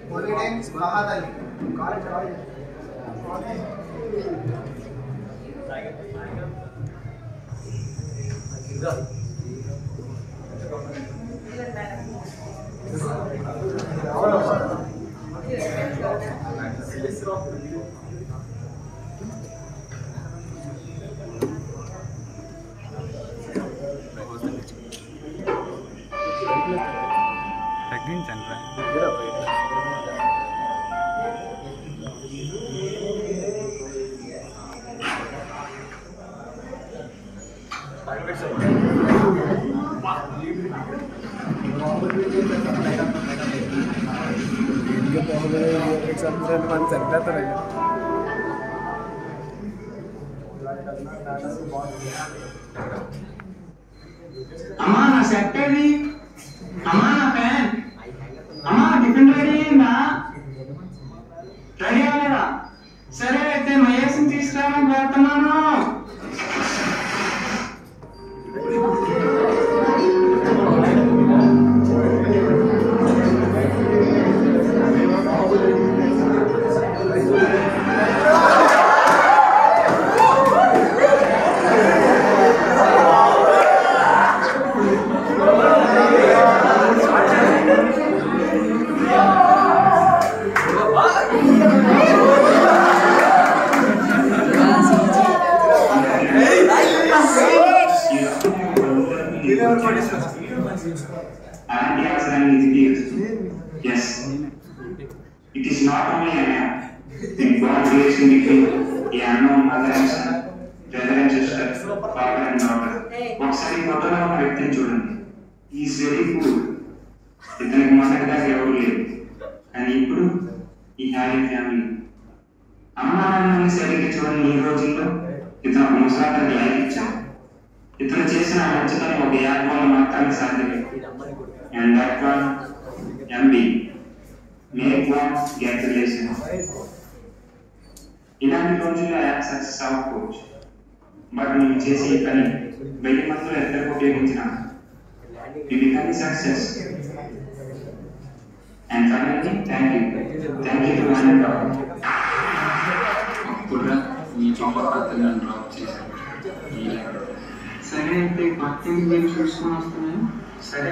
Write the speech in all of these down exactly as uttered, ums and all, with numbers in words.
Politics, Mahadali. College, college. అమ్మా నా set ఏది అమ్మా నా ఫ్యాన్ అమ్మా టిఫిన్ రెడీ అయిందా రెడీ అవ్వలేదా సరే అయితే మహేష్ని తీసుకురావడానికి వెళ్తున్నాను Yes, it is not only an app. In God relation between a unknown mother and son, brother and sister, father and daughter. ఒకసారి ఫోటోలో ఉన్న వ్యక్తిని చూడండి. He is very poor. ఇతనికి మొదటిగా ఎవరు లేరు. కానీ ఇప్పుడు he had a family. అమ్మా నాన్నని సరిగ్గా చూడండి. ఈ రోజుల్లో ఇతను ఒక ముసలాతనికి లైఫ్ ఇచ్చాడు. ఇతను చేసిన మంచితనం ఒక యాప్ వల్ల మాత్రమే సాధ్యమే. And that one, M B, make one, get relation. ఇలాంటి రోజుల్లో యాప్ సక్సెస్ అవ్వకపోవచ్చు, బట్ నేను చేసే పని వెయ్యి మందిలో ఎంతకు ఉపయోగించిన ఇది కానీ success. And finally thank you thank you two hundred dollar. అప్పుడు మీ చూపకత్తగా డ్రాప్ చేశాను. సరే అయితే పక్కన గేమ్స్ చూసుకొని వస్తున్నాను. సరే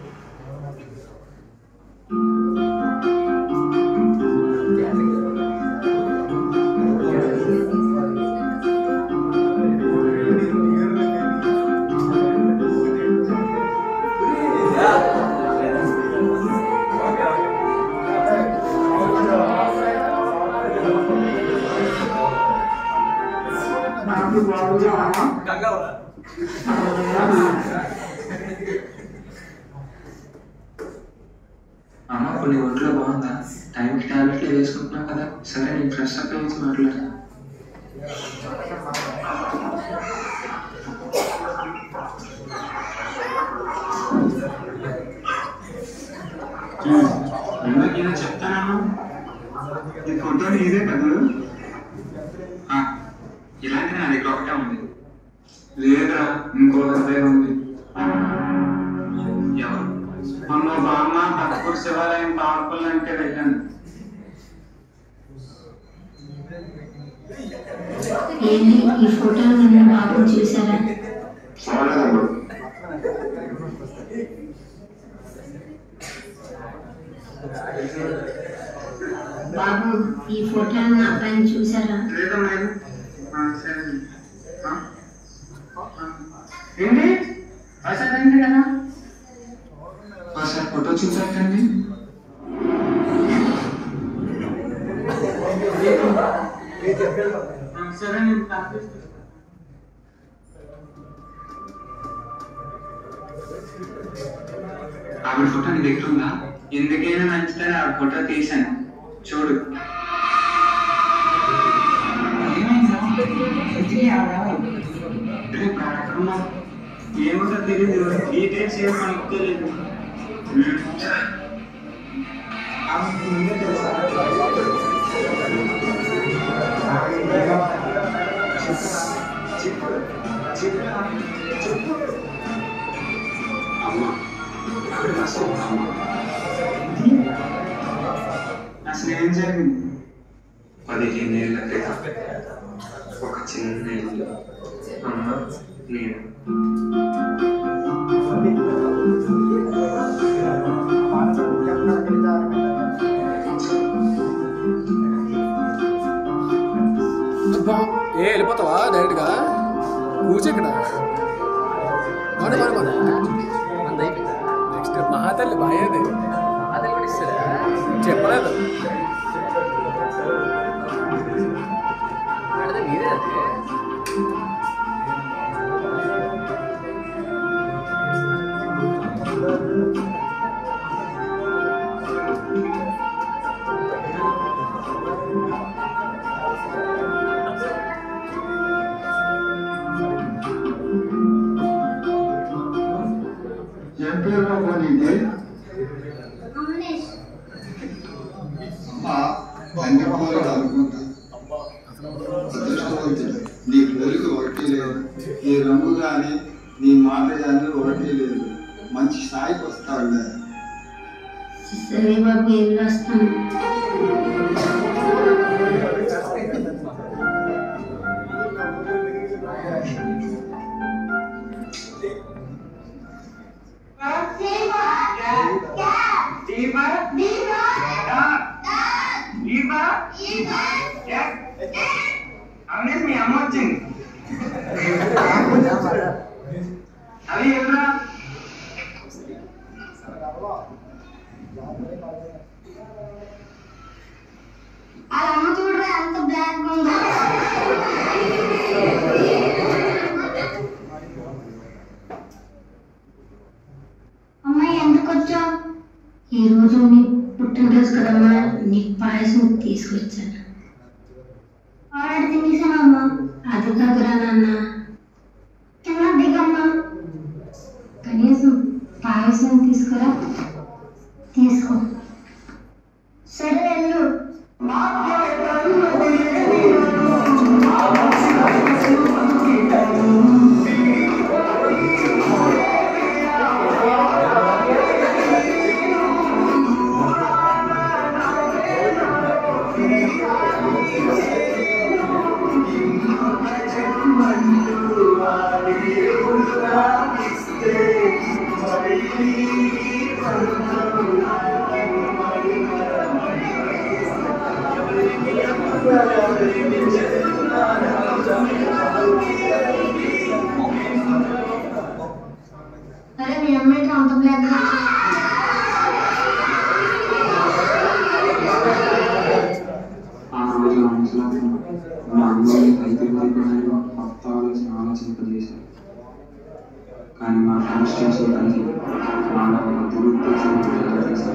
అమ్మ కొన్ని ఒంట్లో బాగుందా? టైంకి టాబ్లెట్లు వేసుకుంటున్నావు కదా. సరే నేను ఫ్రెష్ అప్ అయ్యి మాట్లాడతాను. ఇందాక ఏదో చెప్తానమ్మా. ఈ ఫోటో నీదే కదా? ఇలాంటి నా దగ్గర ఒకటే ఉంది. లేదా ఇంకో దగ్గర ఉంది. ఎవరు? మొన్న బామ్మ తక్కువ శివాలయం పవర్ఫుల్ అంటే వెళ్ళాను. ఏంటి ఈ ఫోటో నన్ను బాబు చూసారా? బాబు ఈ ఫోటో నా అబ్బాయిని చూసారా? లేదా మేడం ఏంటి అసలు కదా సార్ ఫోటో చూసారండి. సరే ఆవిడ ఫోటో నీ దగ్గర ఉందా? ఎందుకైనా మంచిదని ఆ ఫోటో తీశాను చూడు. ఏమిటో తెలియదు. డీటెయిల్స్ ఏం మనకు తెలియదు. ముందే తెలుసా? అమ్మ అమ్మ అసలు ఏం జరిగింది? పదిహేను ఏళ్ళ క్రితం ఒక చిన్న ఇల్లు, అమ్మ, నేను. ఏ వెళ్ళిపోతావా డైరెక్ట్గా? కూర్చో ఇక్కడ. మన మన మన నెక్స్ట్ మహాతల్లి బాయేది మహాతల్లి కూడా ఇస్తారా? చెప్పలేదు మీరే అది. తండ్రి పోలిక అనుకుంటా. అదృష్టవంతుడు, నీ పోలిక ఒకటి లేదు, నీ రంగు కానీ నీ మాట కానీ ఒకటి లేదు. మంచి స్థాయికి వస్తాడు. సరే బాబు, ఏం రాస్తాను? అవునండి, మీ అమ్మ వచ్చింది. అది ఎవరా? అలా అమ్మ చూడరా ఎంత బ్లాక్ ఉందో. అమ్మాయి ఎందుకు వచ్చావు? ఈరోజు నీ పుట్టినరోజు కదమ్మా, నీకు పాయసం తీసుకొచ్చాను. ఆల్రెడీ తినేసానమ్మా. అది కాదురా నాన్న, కింద దిగమ్మా. కనీసం పాయసం తీసుకురా. తీసుకో. సరే వెళ్ళు. అరే మీ అమ్మాయికి అంత బ్లాక్. ఆ రోజు ఆలోచన మా అమ్మని పైకి పడిపోయిన కొత్త ఆలోచన ఆలోచింపజేశారు. కానీ మా కాన్స్టిట్యూన్సీ కలిసి నాలో ఒక దురుద్దేశం చేశారు.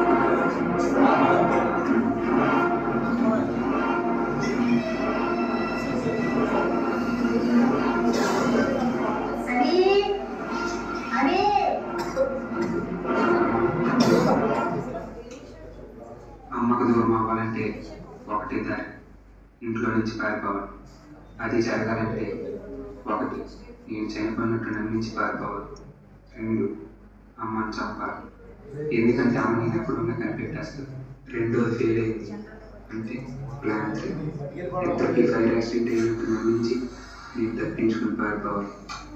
అమ్మకు దూరం అవ్వాలంటే ఒకటి దారి, ఇంట్లో నుంచి పారిపోవాలి. అది జరగాలంటే ఒకటి, నేను చనిపోయినట్టు నమ్మించి పారిపోవాలి. రెండు, అమ్మని చంపాలి. ఎందుకంటే అమ్మ నేను ఎప్పుడున్నా కనిపెట్టేస్తుంది. రెండోది ఫెయిల్ అయింది అంటే ప్లాన్ త్రీ, ఇద్దరికి ఫైర్ యాక్సిడెంట్ అయినట్టు నమ్మించి నేను తప్పించుకుని పారిపోవాలి.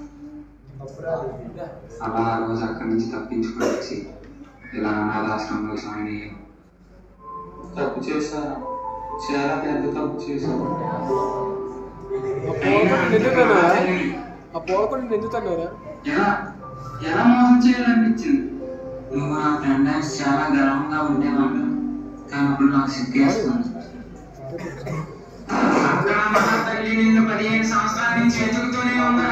అలా ఆ రోజు అక్కడి నుంచి తప్పించుకొని వచ్చి ఇలా అనాథాశ్రమంలో జాయిన్ అయ్యాను. తప్పు చేశాను, చాలా పెద్ద తప్పు చేశాను. ఎలా ఎలా మోసం చేయాలనిపించింది. నువ్వు నా ఫ్రెండ్ చాలా గర్వంగా ఉండేవాడు, కానీ ఇప్పుడు నాకు సిగ్గేస్తుంది. అక్కడ మహాతల్లి నిన్ను పదిహేను సంవత్సరాల నుంచి ఎదుగుతూనే ఉందా?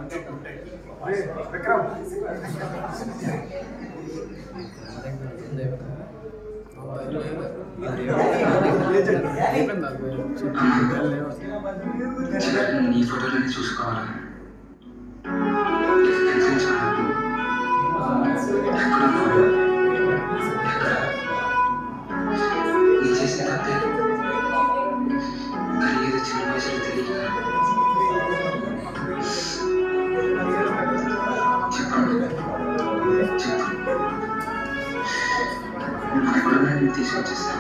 నీ ఫోటోలని చూసుకోవాలి నీ చేసిన తప్పే కానీ ఏదో చిన్న వయసులో తెలియదు చెప్పండి చెప్పు నువ్వు ఎక్కడున్నా నేను తీసుకొచ్చేస్తాను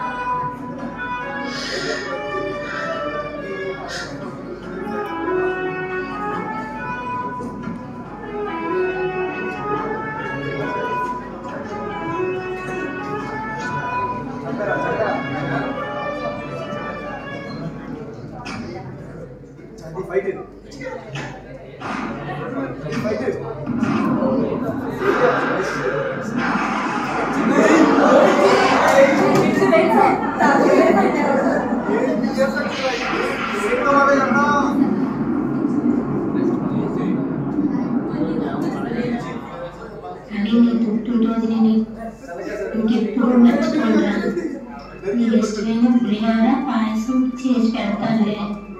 అని నీ పుట్టినరోజు నేను ఇంకెప్పుడు మర్చిపోరా నీ ఇష్టమైన పులిహార పాయసం చేసి పెడతానులే.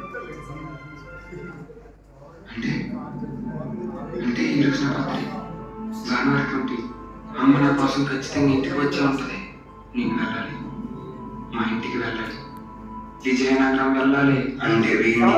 అంటే అంటే ఈరోజు నా బర్త్డే జనవరి ట్వంటీ అమ్మ నా కోసం ఖచ్చితంగా ఇంటికి వచ్చే ఉంటుంది. నేను వెళ్ళాలి, మా ఇంటికి వెళ్ళాలి, విజయనగరం వెళ్ళాలి అంటే వీడి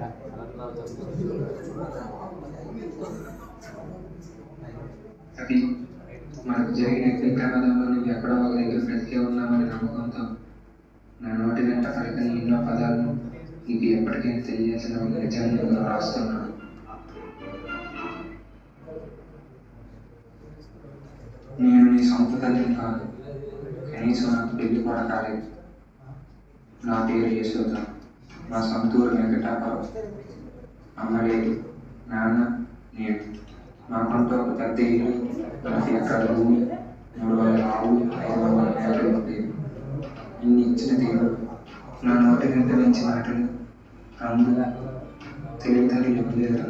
అది మనకు జరిగిన ఈ ప్రమాదంలో నువ్వు ఎక్కడో ఒక దగ్గర బ్రతికే ఉన్నామని నమ్మకంతో నా నోటి వెంట పలికిన ఎన్నో పదాలను నీకు ఎప్పటికైనా తెలియాల్సిన ఒక నిజాన్ని నేను రాస్తున్నాను. నేను నీ సొంత తల్లిని కాదు, కనీసం నాకు పెళ్లి కూడా కాలేదు. నా పేరు యశోద, మా సొంతూరు వెంకటాపురం. అమ్మ లేదు, నాన్న నేను. మాకంటూ ఒక పెద్ద ఇల్లు, ప్రతి ఎకరాల భూమి, మూడు వందల ఆవులు, ఐదు వందల మేకలు ఉండేవి. ఇన్ని ఇచ్చిన దేవుడు నా నోటి వెంట మంచి మాటలు, రంగు, తెలివితేటలు ఇవ్వలేదు.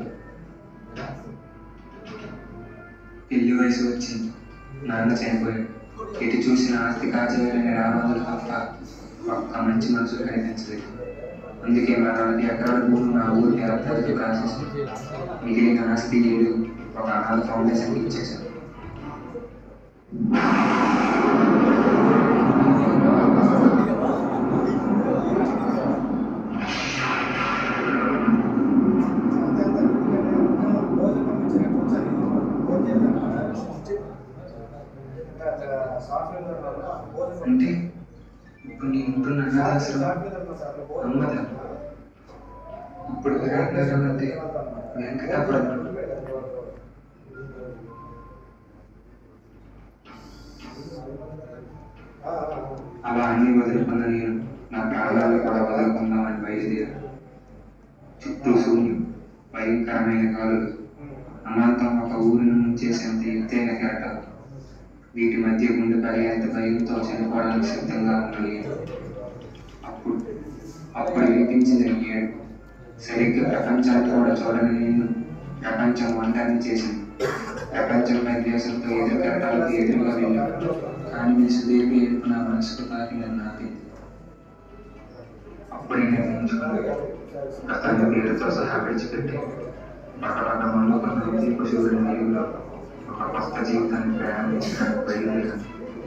పెళ్లి వయసు వచ్చింది, నాన్న చనిపోయాడు. ఎటు చూసిన ఆస్తి కాజేయాలని రాబందులు తప్ప ఒక్క మంచి మనుషులు కనిపించలేదు. అందుకే మా నలభై ఎకరాల భూమి మా ఊరికి అర్థాలకు రాసేసి మిగిలిన ఆస్తి ఏడు ఒక అనాథ ఫౌండేషన్కి ఇచ్చేశాను. అంటే ఇప్పుడు నేను ఉంటున్న అనాథాశ్రమం అమ్మదా? ఇప్పుడు విరాట్నగరం అంటే వెంకటాపురం. అలా అన్ని వదులుకున్న నేను నా ప్రాణాలు కూడా వదులుకుందామని బయలుదేరా. చుట్టూ శూన్యం, భయంకరమైన గాలులు, అమాంతం ఒక ఊరిని ముంచేసేంత ఎత్తైన కెరటాలు. వీటి మధ్య గుండె పడేంత భయంతో చనిపోవడానికి సిద్ధంగా ఉండలేదు. అప్పుడు అప్పుడు వినిపించింది ఏడు. సరిగ్గా ప్రపంచాన్ని కూడా చూడని నేను ప్రపంచం ఒంటరిని చేసింది. ప్రపంచంపై దేశంతో ఎదురు కెరటాలకు ఎదురుగా వెళ్ళాను. కానీ మీ సుదీర్ఘ ఏడుపు నా మనసుకు తాకి నన్ను ఆపింది. అప్పుడే నిర్ణయించుకున్నాను, గతాన్ని పేరుతో సహా విడిచిపెట్టి పక్కపక్క మనలో దీపు శివుడి వెలుగులో ఒక కొత్త జీవితాన్ని ప్రయాణించడానికి బయలుదేరాను.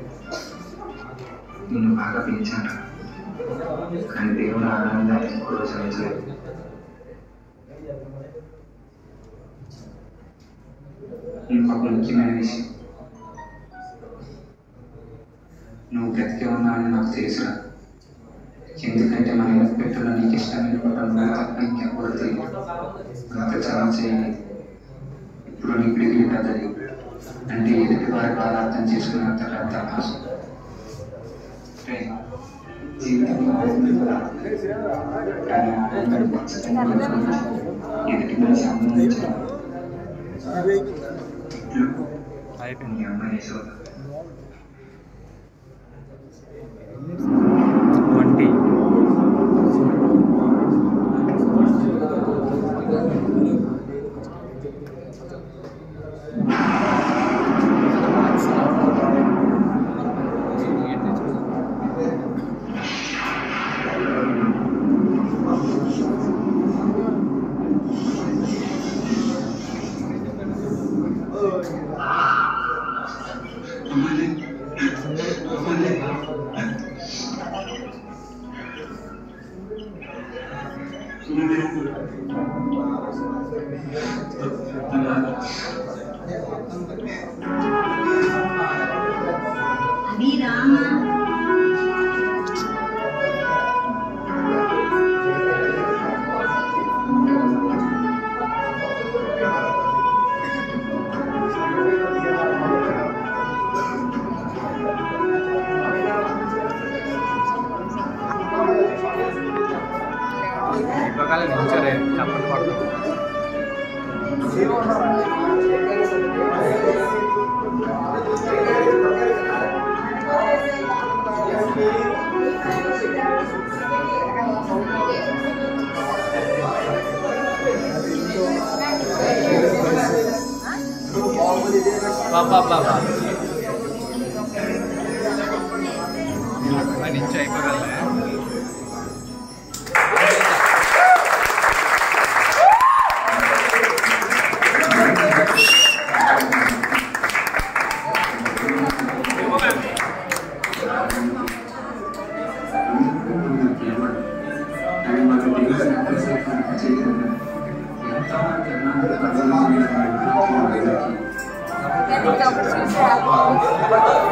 నిన్ను బాగా పెంచాను, కానీ దేవుడు ఆనందాన్ని ఎప్పుడూ శ్రమించలేదు. ఇంకొక ముఖ్యమైన విషయం, నువ్వు బ్రతికే ఉన్నావని నాకు తెలుసురా. ఎందుకంటే మన ఇళ్ళ పెట్టలో నీకు ఇష్టమైన నువ్వు తప్ప ఇంకెప్పుడు తెలియదు. అంత చలం చేయలేదు. ఇప్పుడు నీ పిడికిలి పెద్దది, అంటే ఎదుటి వారి బాధ అర్థం చేసుకున్నంత పెద్ద అవకాశం. జీవితంలో కానీ ఎదుటి మనిషి అందించాలి. మీ అమ్మ యశోద. వంటి అభిరామ ప్రకారం నిల్చోరే చప్పట్లు పడుతుంది. బాబా బాబా నుంచి అయిపోగలే. and Jadi kamu susah.